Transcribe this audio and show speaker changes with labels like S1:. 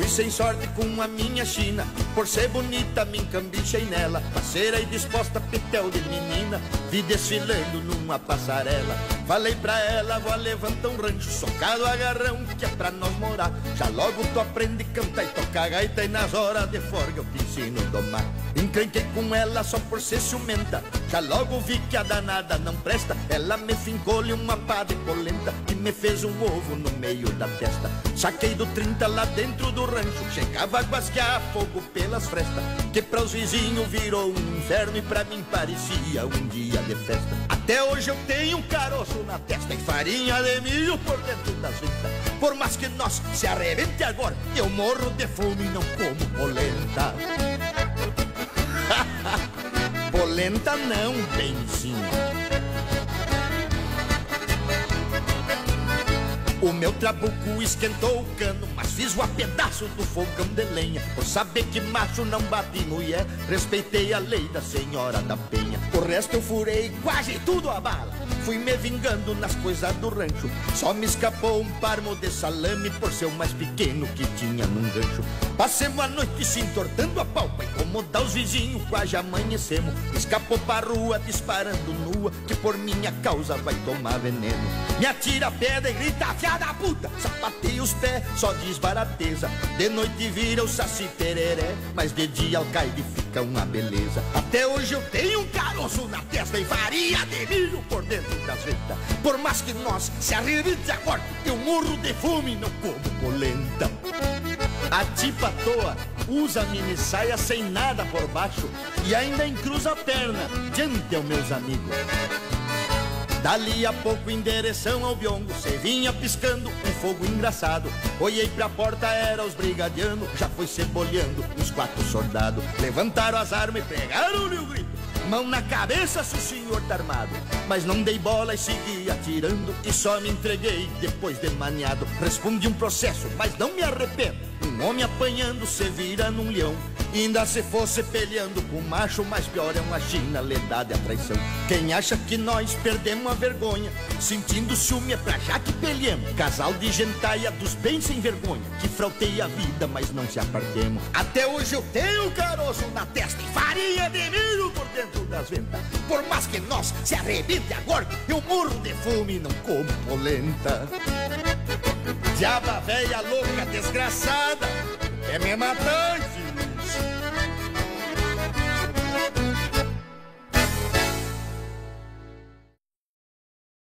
S1: sem sorte com a minha china, por ser bonita me encambichei nela. Parceira e disposta, pitel de menina, vi desfilando numa passarela. Falei pra ela, vou levantar um rancho, socado agarrão, que é pra nós morar. Já logo tu aprende a cantar e tocar gaita, e nas horas de folga eu te ensino a domar. Encrenquei com ela só por ser ciumenta, já logo vi que a danada não presta. Ela me fincou-lhe uma pá de polenta e me fez um ovo no meio da testa. Saquei do 30 lá dentro do rancho, chegava a guasquear fogo pelas frestas, que pra os vizinhos virou um inferno e pra mim parecia um dia de festa. Até hoje eu tenho um caroço na testa e farinha de milho por dentro das ventas. Por mais que nós se arrebente agora, eu morro de fome e não como polenta. Polenta não, benzinho. O meu trabuco esquentou o cano, mas fiz o pedaço do fogão de lenha. Por saber que macho não bate mulher, respeitei a lei da senhora da penha. O resto eu furei quase tudo a bala, fui me vingando nas coisas do rancho. Só me escapou um parmo de salame por ser o mais pequeno que tinha num gancho. Passemos a noite se entortando a pau pra incomodar os vizinhos, quase amanhecemos. Escapou pra rua disparando nua, que por minha causa vai tomar veneno. Me atira a pedra e grita, filha da puta, sapateia os pés, só diz barateza. De noite vira o saci tereré, mas de dia alcaide fica uma beleza. Até hoje eu tenho um caroço na testa e farinha de milho por dentro das ventas. Por mais que nós se arrebente agora, eu morro de fome e não como polenta. A tipa à toa usa mini saia sem nada por baixo e ainda encruza a perna diante aos meus amigos. Dali a pouco em direção ao biongo, cê vinha piscando um fogo engraçado. Olhei pra porta, era os brigadianos, já foi cebolhando uns 4 soldados. Levantaram as armas e pegaram-lhe o grito, mão na cabeça se o senhor tá armado. Mas não dei bola e segui atirando, e só me entreguei depois de maniado. Respondi um processo, mas não me arrependo. Um homem apanhando se vira num leão, e ainda se fosse peleando com macho, mais pior é uma chinelada e a traição. Quem acha que nós perdemos a vergonha, sentindo ciúme é pra já que peleamos. Casal de gentaia dos bem sem vergonha, que frautei a vida, mas não se apartemos. Até hoje eu tenho caroço na testa e farinha de milho por dentro das ventas. Por mais que nós se arrebente agora, eu morro de fome e não como polenta. Diaba velha louca desgraçada, quer me matar